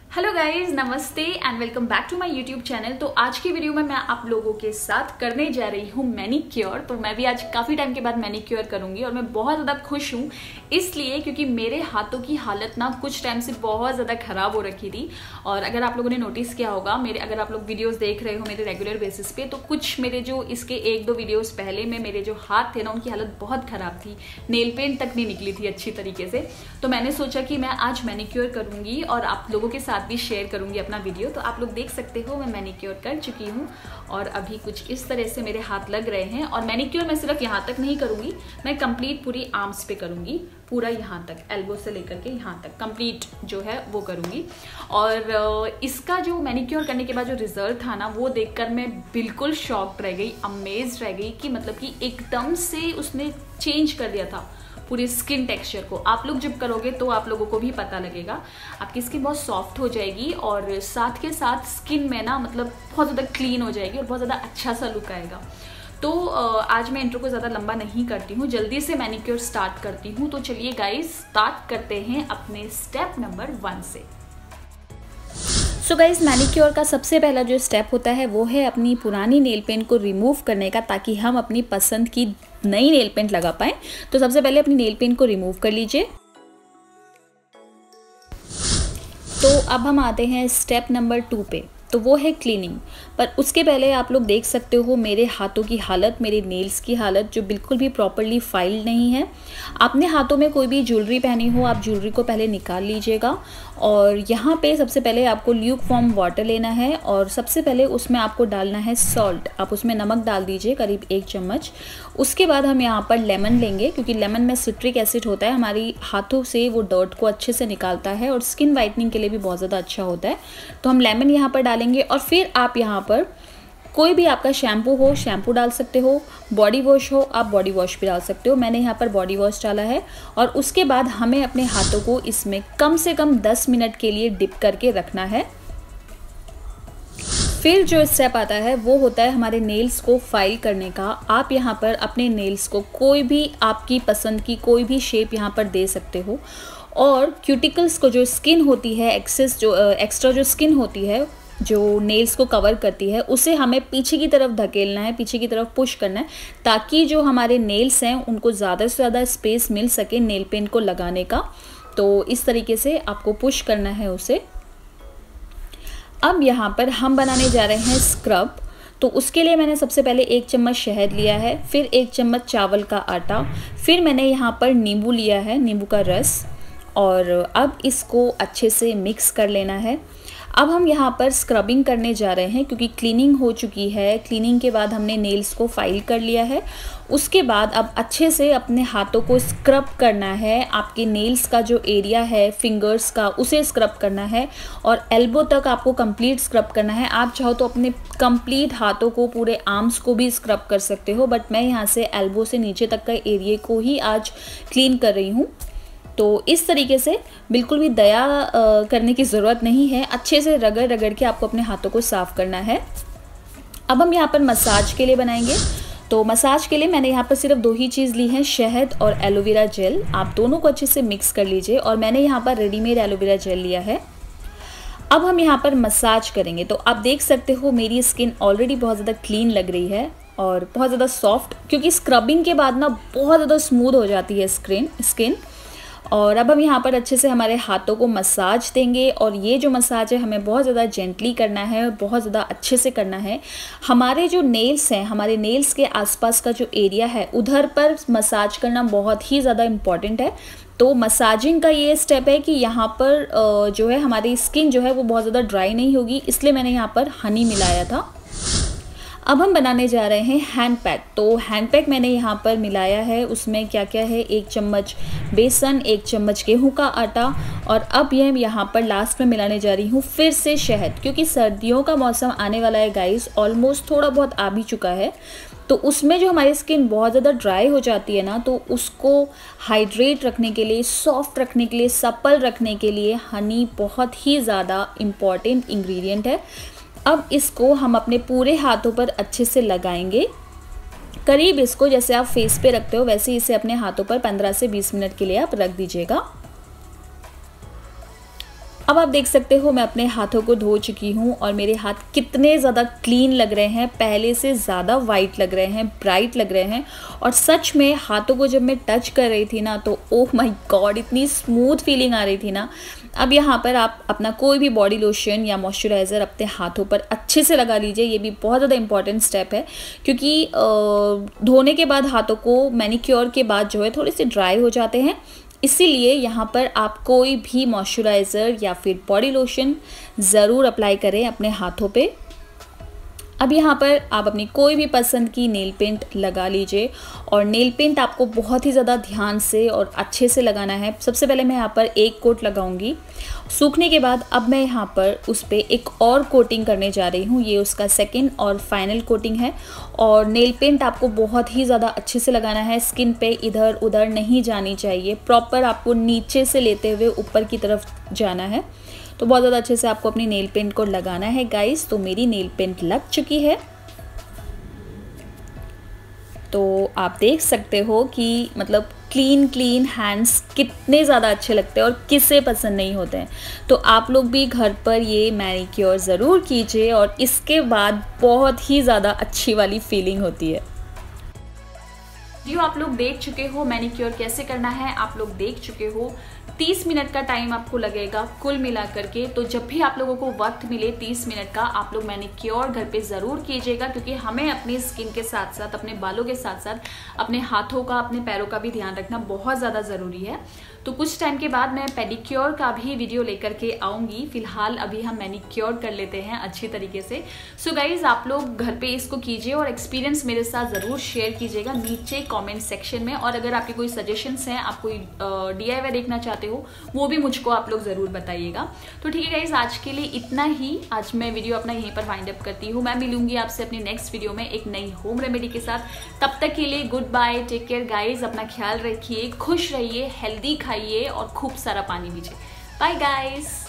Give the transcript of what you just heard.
Hello guys, नमस्ते and welcome back to my YouTube channel. तो आज की वीडियो में मैं आप लोगों के साथ करने जा रही हूँ मैनिक्योर। तो मैं भी आज काफ़ी टाइम के बाद मैनिक्योर करूँगी और मैं बहुत ज़्यादा खुश हूँ इसलिए क्योंकि मेरे हाथों की हालत ना कुछ टाइम से बहुत ज़्यादा ख़राब हो रखी थी। और अगर आप लोगों ने नोटिस किया होगा, अगर आप लोग वीडियोज़ देख रहे हो मेरे रेगुलर बेसिस पे, तो कुछ मेरे जो इसके एक दो वीडियोज़ पहले में मेरे जो हाथ थे ना उनकी हालत बहुत ख़राब थी, नेल पेंट तक नहीं निकली थी अच्छी तरीके से। तो मैंने सोचा कि मैं आज मैनिक्योर करूँगी और आप लोगों के साथ भी शेयर करूंगी अपना वीडियो। तो आप लोग देख सकते हो मैं मैनिक्योर कर चुकी हूँ और अभी कुछ इस तरह से मेरे हाथ लग रहे हैं। और मैनिक्योर मैं सिर्फ यहाँ तक नहीं करूंगी, मैं कंप्लीट पूरी आर्म्स पे करूंगी, पूरा यहाँ तक, एल्बो से लेकर के यहाँ तक कंप्लीट जो है वो करूंगी। और इसका जो मैनिक्योर करने के बाद जो रिजल्ट था ना वो देखकर मैं बिल्कुल शॉक्ड रह गई, अमेज्ड रह गई कि मतलब कि एकदम से उसने चेंज कर दिया था पूरे स्किन टेक्सचर को। आप लोग जब करोगे तो आप लोगों को भी पता लगेगा, आपकी स्किन बहुत सॉफ्ट हो जाएगी और साथ के साथ स्किन में ना मतलब बहुत ज़्यादा क्लीन हो जाएगी और बहुत ज़्यादा अच्छा सा लुक आएगा। तो आज मैं इंट्रो को ज़्यादा लंबा नहीं करती हूँ, जल्दी से मैनिक्योर स्टार्ट करती हूँ। तो चलिए गाइस स्टार्ट करते हैं अपने स्टेप नंबर 1 से। सो गाइस, मैनिक्योर का सबसे पहला जो स्टेप होता है वो है अपनी पुरानी नेल पेंट को रिमूव करने का, ताकि हम अपनी पसंद की नई नेल पेंट लगा पाएं। तो सबसे पहले अपनी नेल पेंट को रिमूव कर लीजिए। तो अब हम आते हैं स्टेप नंबर 2 पे, तो वो है क्लीनिंग। पर उसके पहले आप लोग देख सकते हो मेरे हाथों की हालत, मेरे नेल्स की हालत जो बिल्कुल भी प्रॉपरली फाइल्ड नहीं है। आपने हाथों में कोई भी ज्वेलरी पहनी हो, आप ज्वेलरी को पहले निकाल लीजिएगा। और यहाँ पे सबसे पहले आपको ल्यूक वार्म वाटर लेना है और सबसे पहले उसमें आपको डालना है सॉल्ट। आप उसमें नमक डाल दीजिए, करीब 1 चम्मच। उसके बाद हम यहाँ पर लेमन लेंगे, क्योंकि लेमन में सिट्रिक एसिड होता है, हमारी हाथों से वो डर्ट को अच्छे से निकालता है और स्किन वाइटनिंग के लिए भी बहुत ज़्यादा अच्छा होता है। तो हम लेमन यहाँ पर डालेंगे और फिर आप यहाँ पर कोई भी आपका शैम्पू हो, शैम्पू डाल सकते हो, बॉडी वॉश हो, आप बॉडी वॉश भी डाल सकते हो। मैंने यहाँ पर बॉडी वॉश डाला है। और उसके बाद हमें अपने हाथों को इसमें कम से कम 10 मिनट के लिए डिप करके रखना है। फिर जो स्टेप आता है वो होता है हमारे नेल्स को फाइल करने का। आप यहाँ पर अपने नेल्स को कोई भी आपकी पसंद की कोई भी शेप यहाँ पर दे सकते हो। और क्यूटिकल्स को जो स्किन होती है, एक्स्ट्रा जो स्किन होती है जो नेल्स को कवर करती है, उसे हमें पीछे की तरफ धकेलना है, पीछे की तरफ पुश करना है, ताकि जो हमारे नेल्स हैं उनको ज़्यादा से ज़्यादा स्पेस मिल सके नेल पेंट को लगाने का। तो इस तरीके से आपको पुश करना है उसे। अब यहाँ पर हम बनाने जा रहे हैं स्क्रब। तो उसके लिए मैंने सबसे पहले 1 चम्मच शहद लिया है, फिर 1 चम्मच चावल का आटा, फिर मैंने यहाँ पर नींबू लिया है, नींबू का रस। और अब इसको अच्छे से मिक्स कर लेना है। अब हम यहाँ पर स्क्रबिंग करने जा रहे हैं, क्योंकि क्लीनिंग हो चुकी है। क्लीनिंग के बाद हमने नेल्स को फाइल कर लिया है। उसके बाद अब अच्छे से अपने हाथों को स्क्रब करना है। आपके नेल्स का जो एरिया है फिंगर्स का, उसे स्क्रब करना है और एल्बो तक आपको कंप्लीट स्क्रब करना है। आप चाहो तो अपने कंप्लीट हाथों को, पूरे आर्म्स को भी स्क्रब कर सकते हो, बट मैं यहाँ से एल्बो से नीचे तक का एरिया को ही आज क्लीन कर रही हूँ। तो इस तरीके से बिल्कुल भी दया करने की ज़रूरत नहीं है, अच्छे से रगड़ रगड़ के आपको अपने हाथों को साफ़ करना है। अब हम यहाँ पर मसाज के लिए बनाएंगे। तो मसाज के लिए मैंने यहाँ पर सिर्फ 2 ही चीज़ ली हैं, शहद और एलोवेरा जेल। आप दोनों को अच्छे से मिक्स कर लीजिए और मैंने यहाँ पर रेडीमेड एलोवेरा जेल लिया है। अब हम यहाँ पर मसाज करेंगे। तो आप देख सकते हो मेरी स्किन ऑलरेडी बहुत ज़्यादा क्लीन लग रही है और बहुत ज़्यादा सॉफ्ट, क्योंकि स्क्रबिंग के बाद ना बहुत ज़्यादा स्मूथ हो जाती है स्किन। और अब हम यहाँ पर अच्छे से हमारे हाथों को मसाज देंगे और ये जो मसाज है हमें बहुत ज़्यादा जेंटली करना है और बहुत ज़्यादा अच्छे से करना है। हमारे जो नेल्स हैं, हमारे नेल्स के आसपास का जो एरिया है उधर पर मसाज करना बहुत ही ज़्यादा इम्पॉर्टेंट है। तो मसाजिंग का ये स्टेप है कि यहाँ पर जो है हमारी स्किन जो है वो बहुत ज़्यादा ड्राई नहीं होगी, इसलिए मैंने यहाँ पर हनी मिलाया था। अब हम बनाने जा रहे हैं हैंड पैक। तो हैंड पैक मैंने यहाँ पर मिलाया है, उसमें क्या क्या है, 1 चम्मच बेसन, 1 चम्मच गेहूं का आटा और अब ये यहाँ पर लास्ट में मिलाने जा रही हूँ फिर से शहद, क्योंकि सर्दियों का मौसम आने वाला है गाइस, ऑलमोस्ट थोड़ा बहुत आ भी चुका है। तो उसमें जो हमारी स्किन बहुत ज़्यादा ड्राई हो जाती है ना, तो उसको हाइड्रेट रखने के लिए, सॉफ्ट रखने के लिए, सप्पल रखने के लिए हनी बहुत ही ज़्यादा इम्पॉर्टेंट इंग्रेडिएंट है। अब इसको हम अपने पूरे हाथों पर अच्छे से लगाएंगे। करीब इसको जैसे आप फेस पे रखते हो वैसे इसे अपने हाथों पर 15 से 20 मिनट के लिए आप रख दीजिएगा। अब आप देख सकते हो मैं अपने हाथों को धो चुकी हूँ और मेरे हाथ कितने ज़्यादा क्लीन लग रहे हैं, पहले से ज़्यादा वाइट लग रहे हैं, ब्राइट लग रहे हैं। और सच में हाथों को जब मैं टच कर रही थी ना तो ओह माय गॉड, इतनी स्मूथ फीलिंग आ रही थी ना। अब यहाँ पर आप अपना कोई भी बॉडी लोशन या मॉइस्चराइज़र अपने हाथों पर अच्छे से लगा लीजिए। ये भी बहुत ज़्यादा इंपॉर्टेंट स्टेप है, क्योंकि धोने के बाद हाथों को मैनिक्योर के बाद जो है थोड़े से ड्राई हो जाते हैं, इसीलिए यहाँ पर आप कोई भी मॉइस्चराइज़र या फिर बॉडी लोशन ज़रूर अप्लाई करें अपने हाथों पे। अब यहाँ पर आप अपनी कोई भी पसंद की नेल पेंट लगा लीजिए और नेल पेंट आपको बहुत ही ज़्यादा ध्यान से और अच्छे से लगाना है। सबसे पहले मैं यहाँ पर एक कोट लगाऊंगी, सूखने के बाद अब मैं यहाँ पर उस पर एक और कोटिंग करने जा रही हूँ। ये उसका सेकंड और फाइनल कोटिंग है। और नेल पेंट आपको बहुत ही ज़्यादा अच्छे से लगाना है, स्किन पे इधर उधर नहीं जानी चाहिए, प्रॉपर आपको नीचे से लेते हुए ऊपर की तरफ जाना है। तो बहुत ज़्यादा अच्छे से आपको अपनी नेल पेंट को लगाना है गाइस। तो मेरी नेल पेंट लग चुकी है, तो आप देख सकते हो कि मतलब क्लीन हैंड्स कितने ज़्यादा अच्छे लगते हैं और किसे पसंद नहीं होते हैं। तो आप लोग भी घर पर ये मैनिक्योर ज़रूर कीजिए और इसके बाद बहुत ही ज़्यादा अच्छी वाली फीलिंग होती है। जो आप लोग देख चुके हो मैनिक्योर कैसे करना है, आप लोग देख चुके हो 30 मिनट का टाइम आपको लगेगा कुल मिला करके। तो जब भी आप लोगों को वक्त मिले 30 मिनट का, आप लोग मैनिक्योर घर पे ज़रूर कीजिएगा, क्योंकि हमें अपनी स्किन के साथ साथ अपने बालों के साथ साथ अपने हाथों का, अपने पैरों का भी ध्यान रखना बहुत ज़्यादा ज़रूरी है। तो कुछ टाइम के बाद मैं पेडिक्योर का भी वीडियो लेकर के आऊँगी। फिलहाल अभी हम मैनिक्योर कर लेते हैं अच्छी तरीके से। सो गाइज आप लोग घर पे इसको कीजिए और एक्सपीरियंस मेरे साथ ज़रूर शेयर कीजिएगा नीचे कमेंट सेक्शन में। और अगर आपकी कोई सजेशंस हैं, आप कोई DIY देखना चाहते हो, वो भी मुझको आप लोग ज़रूर बताइएगा। तो ठीक है गाइज, आज के लिए इतना ही। आज मैं वीडियो अपना यहीं पर वाइंड अप करती हूँ। मैं मिलूंगी आपसे अपनी नेक्स्ट वीडियो में एक नई होम रेमेडी के साथ। तब तक के लिए goodbye, take care guys, अपना ख्याल रखिए, खुश रहिए, हेल्दी खाइए और खूब सारा पानी पीजिए। Bye guys.